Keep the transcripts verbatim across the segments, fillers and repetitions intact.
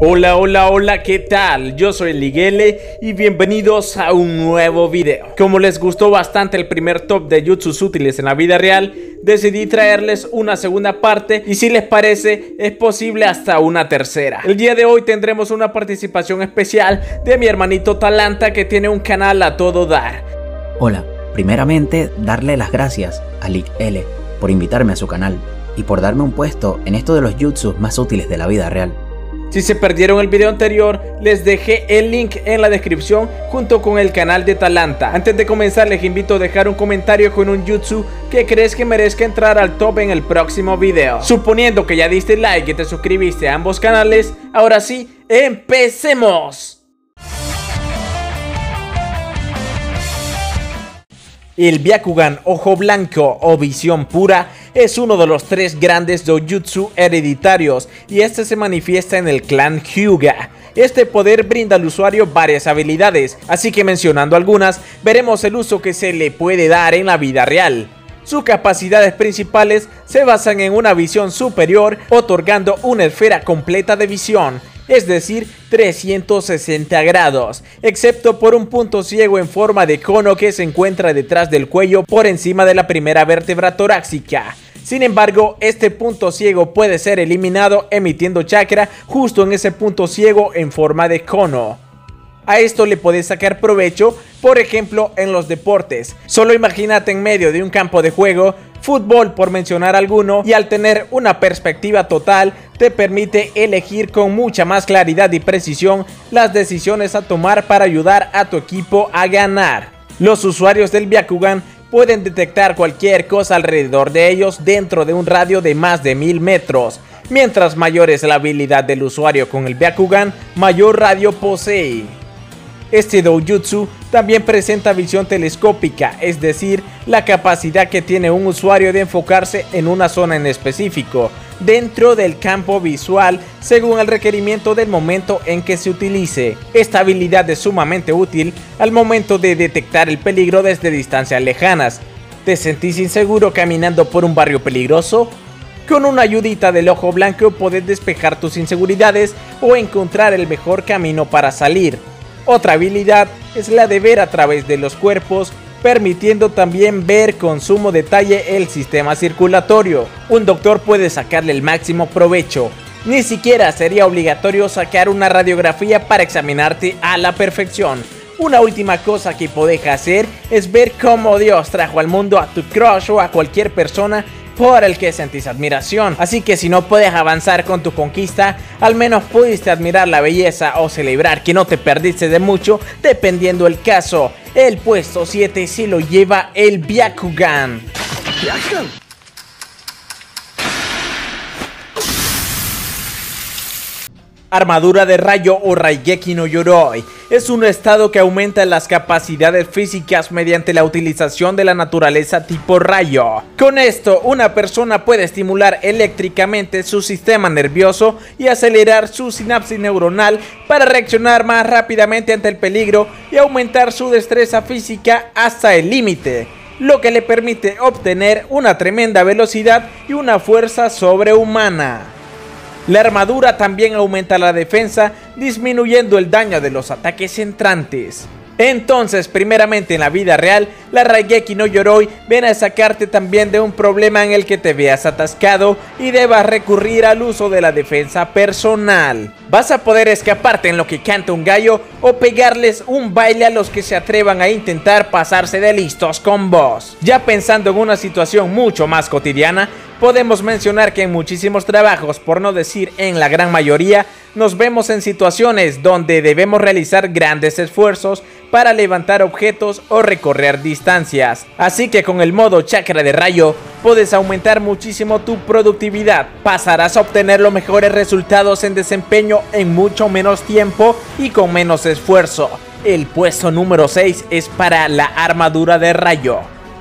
Hola, hola, hola, ¿qué tal? Yo soy Liguele y bienvenidos a un nuevo video. Como les gustó bastante el primer top de jutsus útiles en la vida real, decidí traerles una segunda parte y si les parece, es posible hasta una tercera. El día de hoy tendremos una participación especial de mi hermanito Talanta, que tiene un canal a todo dar. Hola, primeramente darle las gracias a Liguele por invitarme a su canal y por darme un puesto en esto de los jutsus más útiles de la vida real. Si se perdieron el video anterior, les dejé el link en la descripción junto con el canal de Talanta. Antes de comenzar, les invito a dejar un comentario con un jutsu que crees que merezca entrar al top en el próximo video. Suponiendo que ya diste like y te suscribiste a ambos canales, ahora sí, ¡empecemos! El Byakugan Ojo Blanco o Visión Pura es uno de los tres grandes doujutsu hereditarios y este se manifiesta en el clan Hyuga. Este poder brinda al usuario varias habilidades, así que mencionando algunas, veremos el uso que se le puede dar en la vida real. Sus capacidades principales se basan en una visión superior, otorgando una esfera completa de visión, es decir, trescientos sesenta grados, excepto por un punto ciego en forma de cono que se encuentra detrás del cuello por encima de la primera vértebra torácica. Sin embargo, este punto ciego puede ser eliminado emitiendo chakra justo en ese punto ciego en forma de cono. A esto le puedes sacar provecho, por ejemplo, en los deportes. Solo imagínate en medio de un campo de juego, fútbol por mencionar alguno, y al tener una perspectiva total, te permite elegir con mucha más claridad y precisión las decisiones a tomar para ayudar a tu equipo a ganar. Los usuarios del Byakugan pueden detectar cualquier cosa alrededor de ellos dentro de un radio de más de mil metros. Mientras mayor es la habilidad del usuario con el Byakugan, mayor radio posee. Este doujutsu también presenta visión telescópica, es decir, la capacidad que tiene un usuario de enfocarse en una zona en específico, dentro del campo visual, según el requerimiento del momento en que se utilice. Esta habilidad es sumamente útil al momento de detectar el peligro desde distancias lejanas. ¿Te sentís inseguro caminando por un barrio peligroso? Con una ayudita del Ojo Blanco podés despejar tus inseguridades o encontrar el mejor camino para salir. Otra habilidad es la de ver a través de los cuerpos, permitiendo también ver con sumo detalle el sistema circulatorio. Un doctor puede sacarle el máximo provecho. Ni siquiera sería obligatorio sacar una radiografía para examinarte a la perfección. Una última cosa que podés hacer es ver cómo Dios trajo al mundo a tu crush o a cualquier persona por el que sentís admiración. Así que si no puedes avanzar con tu conquista, al menos pudiste admirar la belleza o celebrar que no te perdiste de mucho, dependiendo el caso. El puesto siete se lo lleva el Byakugan. Byakugan. Armadura de rayo o Raigeki no Yoroi es un estado que aumenta las capacidades físicas mediante la utilización de la naturaleza tipo rayo. Con esto, una persona puede estimular eléctricamente su sistema nervioso y acelerar su sinapsis neuronal para reaccionar más rápidamente ante el peligro y aumentar su destreza física hasta el límite, lo que le permite obtener una tremenda velocidad y una fuerza sobrehumana. La armadura también aumenta la defensa, disminuyendo el daño de los ataques entrantes. Entonces, primeramente en la vida real, la Raigeki no Yoroi viene a sacarte también de un problema en el que te veas atascado y debas recurrir al uso de la defensa personal. Vas a poder escaparte en lo que canta un gallo o pegarles un baile a los que se atrevan a intentar pasarse de listos con vos. Ya pensando en una situación mucho más cotidiana, podemos mencionar que en muchísimos trabajos, por no decir en la gran mayoría, nos vemos en situaciones donde debemos realizar grandes esfuerzos para levantar objetos o recorrer distancias. Así que con el modo chakra de rayo, puedes aumentar muchísimo tu productividad. Pasarás a obtener los mejores resultados en desempeño en mucho menos tiempo y con menos esfuerzo. El puesto número seis es para la armadura de rayo.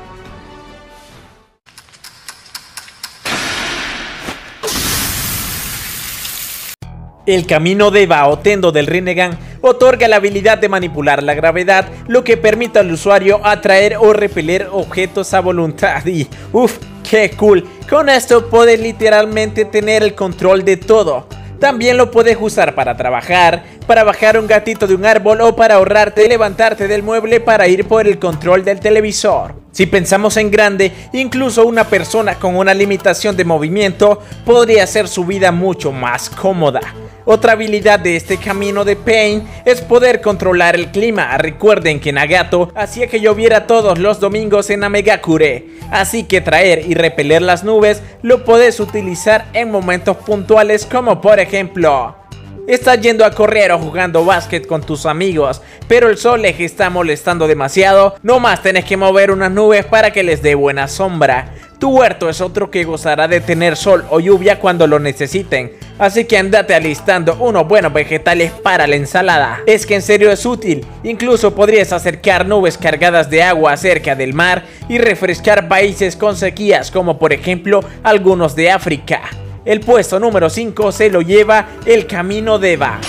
El camino de Bao Tendo del Rinnegan otorga la habilidad de manipular la gravedad, lo que permite al usuario atraer o repeler objetos a voluntad. Y uff, qué cool. Con esto puedes literalmente tener el control de todo. También lo puedes usar para trabajar, para bajar un gatito de un árbol o para ahorrarte y levantarte del mueble para ir por el control del televisor. Si pensamos en grande, incluso una persona con una limitación de movimiento podría hacer su vida mucho más cómoda. Otra habilidad de este camino de Pain es poder controlar el clima. Recuerden que Nagato hacía que lloviera todos los domingos en Amegakure, así que traer y repeler las nubes lo puedes utilizar en momentos puntuales, como por ejemplo estás yendo a correr o jugando básquet con tus amigos, pero el sol les está molestando demasiado. Nomás tenés que mover unas nubes para que les dé buena sombra. Tu huerto es otro que gozará de tener sol o lluvia cuando lo necesiten, así que andate alistando unos buenos vegetales para la ensalada. Es que en serio es útil. Incluso podrías acercar nubes cargadas de agua cerca del mar y refrescar países con sequías, como por ejemplo algunos de África. El puesto número cinco se lo lleva el camino de Eva.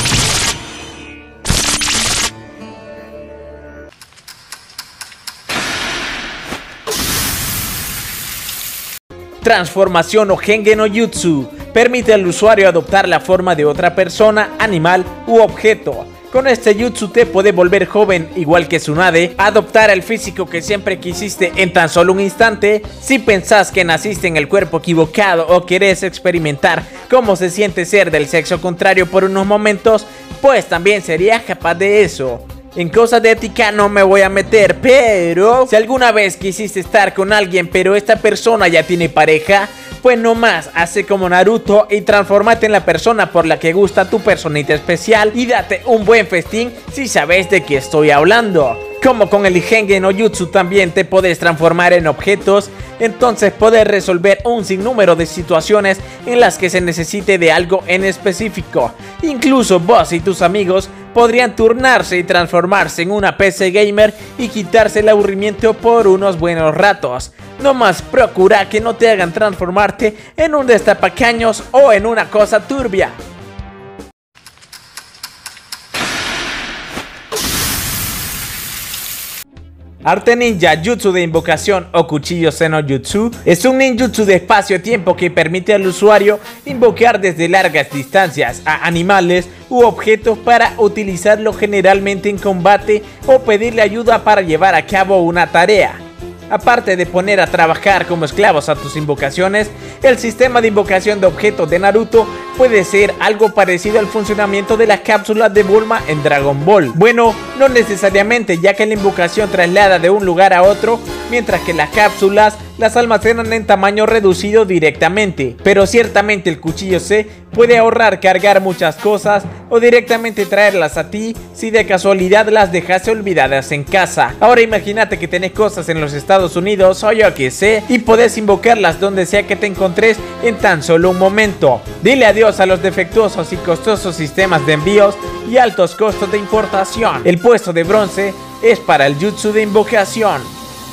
Transformación o Henge no Jutsu. Permite al usuario adoptar la forma de otra persona, animal u objeto. Con este jutsu te puede volver joven igual que Tsunade, adoptar el físico que siempre quisiste en tan solo un instante. Si pensás que naciste en el cuerpo equivocado o querés experimentar cómo se siente ser del sexo contrario por unos momentos, pues también serías capaz de eso. En cosas de ética no me voy a meter, pero si alguna vez quisiste estar con alguien pero esta persona ya tiene pareja, pues nomás hace como Naruto y transformate en la persona por la que gusta tu personita especial y date un buen festín si sabes de qué estoy hablando. Como con el Henge no Jutsu también te podés transformar en objetos, entonces podés resolver un sinnúmero de situaciones en las que se necesite de algo en específico. Incluso vos y tus amigos podrían turnarse y transformarse en una P C gamer y quitarse el aburrimiento por unos buenos ratos. Nomás procura que no te hagan transformarte en un destapacaños o en una cosa turbia. Arte Ninja Jutsu de Invocación o Cuchillo Seno Jutsu es un ninjutsu de espacio-tiempo que permite al usuario invocar desde largas distancias a animales u objetos para utilizarlo generalmente en combate o pedirle ayuda para llevar a cabo una tarea. Aparte de poner a trabajar como esclavos a tus invocaciones, el sistema de invocación de objetos de Naruto puede ser algo parecido al funcionamiento de las cápsulas de Bulma en Dragon Ball. Bueno, no necesariamente, ya que la invocación traslada de un lugar a otro, mientras que las cápsulas las almacenan en tamaño reducido directamente. Pero ciertamente el cuchillo C puede ahorrar cargar muchas cosas o directamente traerlas a ti si de casualidad las dejaste olvidadas en casa. Ahora imagínate que tenés cosas en los Estados Unidos o yo que sé y podés invocarlas donde sea que te encontres en tan solo un momento. Dile adiós a los defectuosos y costosos sistemas de envíos y altos costos de importación. El puesto de bronce es para el jutsu de invocación.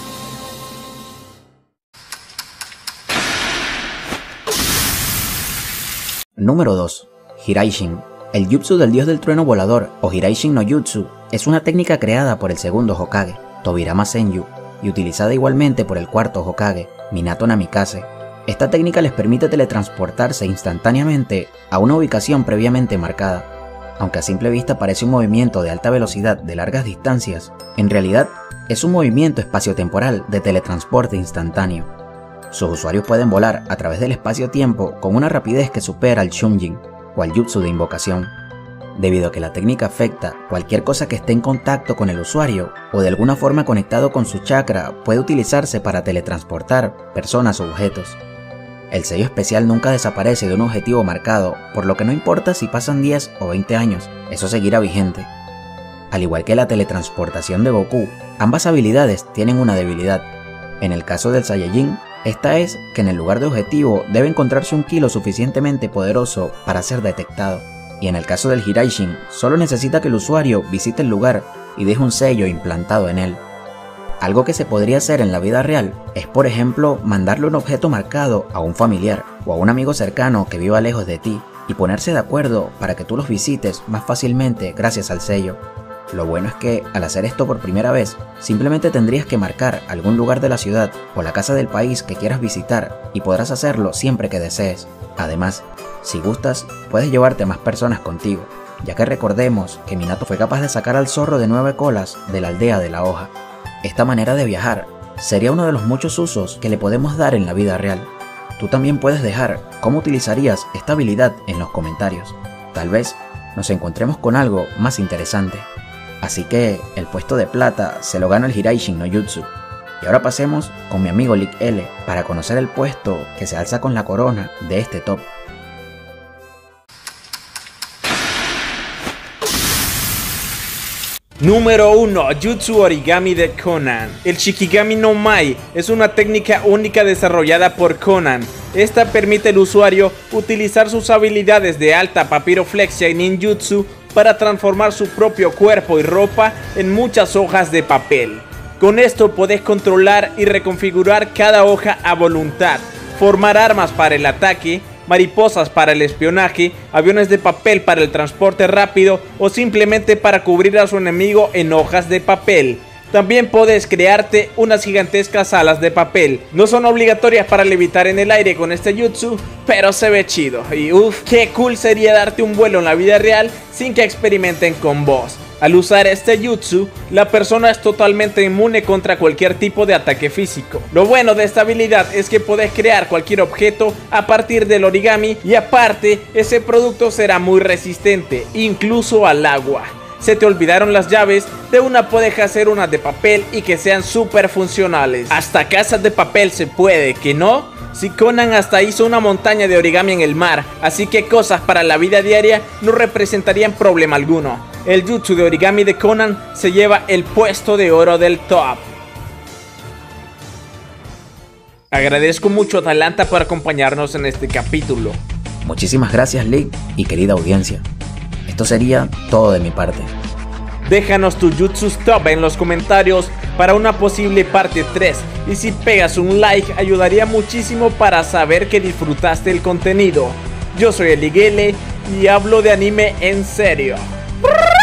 Número dos. Hiraishin. El jutsu del dios del trueno volador o Hiraishin no Jutsu es una técnica creada por el segundo Hokage, Tobirama Senju, y utilizada igualmente por el cuarto Hokage, Minato Namikaze. Esta técnica les permite teletransportarse instantáneamente a una ubicación previamente marcada. Aunque a simple vista parece un movimiento de alta velocidad de largas distancias, en realidad es un movimiento espaciotemporal de teletransporte instantáneo. Sus usuarios pueden volar a través del espacio-tiempo con una rapidez que supera al Shunjin o al jutsu de invocación. Debido a que la técnica afecta cualquier cosa que esté en contacto con el usuario o de alguna forma conectado con su chakra, puede utilizarse para teletransportar personas o objetos. El sello especial nunca desaparece de un objetivo marcado, por lo que no importa si pasan diez o veinte años, eso seguirá vigente. Al igual que la teletransportación de Goku, ambas habilidades tienen una debilidad. En el caso del Saiyajin, esta es que en el lugar de objetivo debe encontrarse un ki lo suficientemente poderoso para ser detectado. Y en el caso del Hiraishin, solo necesita que el usuario visite el lugar y deje un sello implantado en él. Algo que se podría hacer en la vida real es, por ejemplo, mandarle un objeto marcado a un familiar o a un amigo cercano que viva lejos de ti y ponerse de acuerdo para que tú los visites más fácilmente gracias al sello. Lo bueno es que, al hacer esto por primera vez, simplemente tendrías que marcar algún lugar de la ciudad o la casa del país que quieras visitar y podrás hacerlo siempre que desees. Además, Si gustas, puedes llevarte más personas contigo, ya que recordemos que Minato fue capaz de sacar al zorro de nueve colas de la aldea de la hoja. Esta manera de viajar sería uno de los muchos usos que le podemos dar en la vida real. Tú también puedes dejar cómo utilizarías esta habilidad en los comentarios. Tal vez nos encontremos con algo más interesante. Así que el puesto de plata se lo gana el Hiraishin no Jutsu. Y ahora pasemos con mi amigo Lick L para conocer el puesto que se alza con la corona de este top. Número uno. Jutsu Origami de Konan. El Shikigami no Mai es una técnica única desarrollada por Konan. Esta permite al usuario utilizar sus habilidades de alta papiroflexia y ninjutsu para transformar su propio cuerpo y ropa en muchas hojas de papel. Con esto podés controlar y reconfigurar cada hoja a voluntad, formar armas para el ataque, mariposas para el espionaje, aviones de papel para el transporte rápido o simplemente para cubrir a su enemigo en hojas de papel. También puedes crearte unas gigantescas alas de papel. No son obligatorias para levitar en el aire con este jutsu, pero se ve chido. Y uff, qué cool sería darte un vuelo en la vida real sin que experimenten con vos. Al usar este jutsu, la persona es totalmente inmune contra cualquier tipo de ataque físico. Lo bueno de esta habilidad es que podés crear cualquier objeto a partir del origami y aparte, ese producto será muy resistente, incluso al agua. Se te olvidaron las llaves, de una puedes hacer unas de papel y que sean súper funcionales. Hasta casas de papel se puede, ¿que no? Si Konan hasta hizo una montaña de origami en el mar, así que cosas para la vida diaria no representarían problema alguno. El jutsu de origami de Konan se lleva el puesto de oro del top. Agradezco mucho a Atalanta por acompañarnos en este capítulo. Muchísimas gracias, Lick y querida audiencia. Esto sería todo de mi parte. Déjanos tu jutsu top en los comentarios para una posible parte tres. Y si pegas un like ayudaría muchísimo para saber que disfrutaste el contenido. Yo soy el Lick L y hablo de anime en serio.